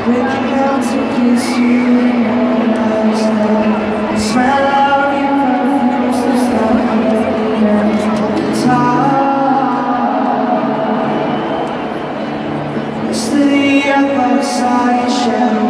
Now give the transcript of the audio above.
Waking up to kiss you in your eyes. Smell of your perfume to start moving at the top. Yesterday I thought I saw you shadow.